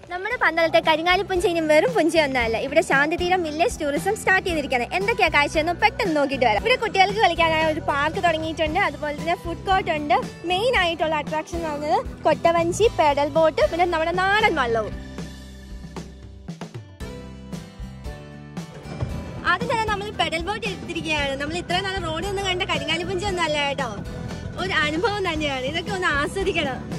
നമ്മുടെ പന്തളത്തെ കരിങ്ങാലി പുഞ്ച ഇനി വെറും പുഞ്ചയൊന്നല്ല. ഇവിടെ ശാന്തിതീരം വില്ലേജ് ടൂറിസം സ്റ്റാർട്ട് ചെയ്തിരിക്കുന്നത്. എന്തൊക്കെയാ കാഴ്ചയെന്ന് പെട്ടെന്ന് നോക്കിയിട്ട് വരാം. ഇവിടെ കുട്ടികൾക്ക് കളിക്കാനായ ഒരു പാർക്ക് തുടങ്ങിയിട്ടുണ്ട്. അതുപോലെ തന്നെ ഫുഡ് കോർട്ട് ഉണ്ട്. മെയിൻ ആയിട്ടുള്ള അട്രാക്ഷൻ എന്ന് പറയുന്നത് കൊട്ടവഞ്ചി, പെഡൽ ബോട്ട്, പിന്നെ നമ്മുടെ നാടൻ വള്ളവും. ആദ്യം തന്നെ നമ്മൾ പെഡൽ ബോട്ട് എടുത്തിരിക്കുകയാണ്. നമ്മൾ ഇത്രയും നാളെ റോഡിൽ നിന്ന് കണ്ട കരിങ്ങാലി പുഞ്ച ഒന്നും അല്ല കേട്ടോ, ഒരു അനുഭവം തന്നെയാണ്. ഇതൊക്കെ ഒന്ന് ആസ്വദിക്കണം.